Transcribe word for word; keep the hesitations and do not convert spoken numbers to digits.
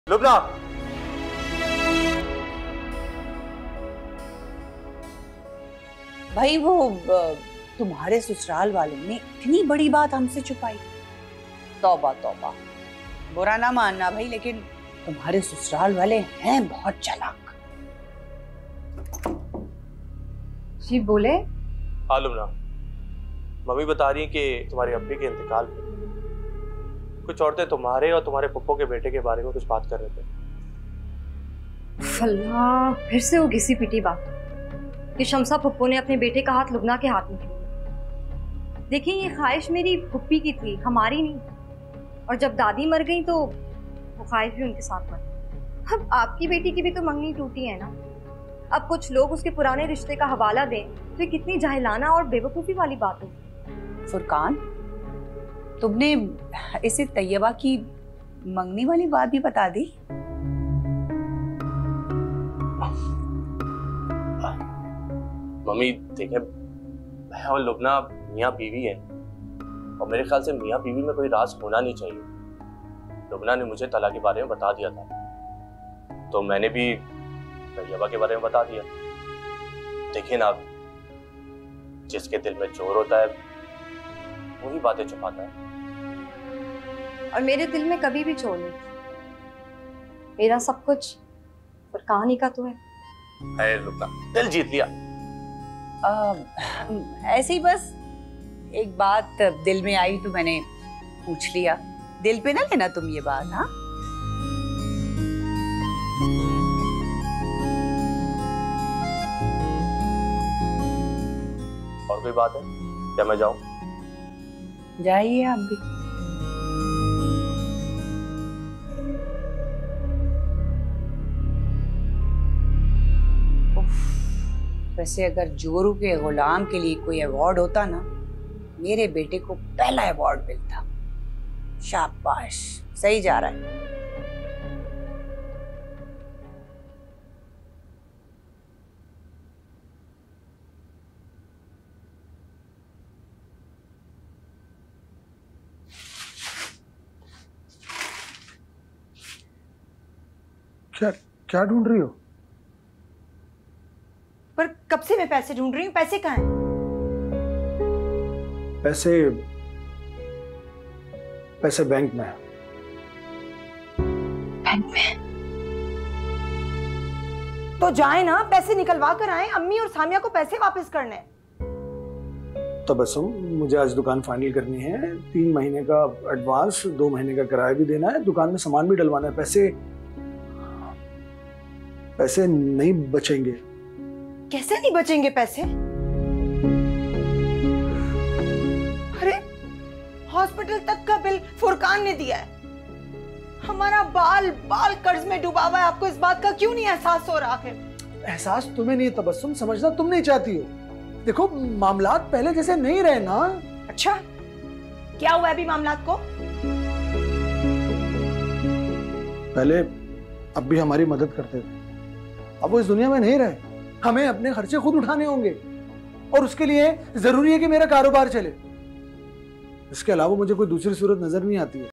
लुबना, भाई वो तुम्हारे ससुराल वालों ने इतनी बड़ी बात हमसे छुपाई। तौबा तौबा, बुरा ना मानना भाई, लेकिन तुम्हारे ससुराल वाले हैं बहुत चालाक। जी बोले। हाँ लुबना, मम्मी बता रही है कि तुम्हारे अब्बी के इंतकाल पे कुछ औरतें तुम्हारे और तुम्हारे पप्पो के बेटे के बारे में कुछ बात कर रहे थे। अल्लाह, फिर से वो घिसी पिटी बात कि शमसा फुप्पो ने अपने बेटे का हाथ लुबना के हाथ में किया। देखिए, ये ख्वाहिश मेरी फुप्पी की थी, हमारी नहीं। और जब दादी मर गई तो वो ख्वाहिश भी उनके साथ मर। अब आपकी बेटी की भी तो मंगनी टूटी है ना। अब कुछ लोग उसके पुराने रिश्ते का हवाला दें तो ये कितनी जाहिलाना और बेवकूफ़ी वाली बात होगी। फुरकान, तुमने इसे तैयबा की मंगनी वाली बात भी बता दी? मम्मी देखे, मैं और लुबना मियाँ बीवी हैं और मेरे ख्याल से मियाँ बीवी में कोई राज होना नहीं चाहिए। लुबना ने मुझे तलाक के बारे में बता दिया था तो मैंने भी तैयबा के बारे में बता दिया। देखिए ना, जिसके दिल में जोर होता है वही बातें छुपाता है। और मेरे दिल में कभी भी चोर नहीं। मेरा सब कुछ फुरकान ही का तो है। है लुबना, दिल जीत लिया। आ, ऐसे ही बस एक बात दिल में आई तो मैंने पूछ लिया। दिल पे ना लेना तुम ये बात। हाँ, और कोई बात है क्या? मैं जाऊं? जाइए आप भी। वैसे अगर जोरू के गुलाम के लिए कोई अवार्ड होता ना, मेरे बेटे को पहला अवार्ड मिलता। शाबाश, सही जा रहा है। क्या क्या ढूंढ रही हो? पर कब से मैं पैसे ढूंढ रही हूँ। पैसे कहाँ हैं? पैसे पैसे बैंक में है। बैंक में? तो जाए ना, पैसे निकलवा कर आए। अम्मी और सामिया को पैसे वापस करने हैं। तो बस मुझे आज दुकान फाइनल करनी है। तीन महीने का एडवांस, दो महीने का किराया भी देना है, दुकान में सामान भी डलवाना है। पैसे पैसे नहीं बचेंगे। कैसे नहीं बचेंगे पैसे? अरे, हॉस्पिटल तक का बिल फुरकान ने दिया है। हमारा बाल बाल कर्ज में डूबा हुआ है। आपको इस बात का क्यों नहीं एहसास हो रहा? आखिर एहसास तुम्हें नहीं, तबस्सुम समझना तुम नहीं चाहती हो। देखो, मामलात पहले जैसे नहीं रहे ना। अच्छा, क्या हुआ अभी मामलात को? पहले अब भी हमारी मदद करते थे, अब वो इस दुनिया में नहीं रहे। हमें अपने खर्चे खुद उठाने होंगे और उसके लिए जरूरी है कि मेरा कारोबार चले। इसके अलावा मुझे कोई दूसरी सूरत नजर नहीं आती है।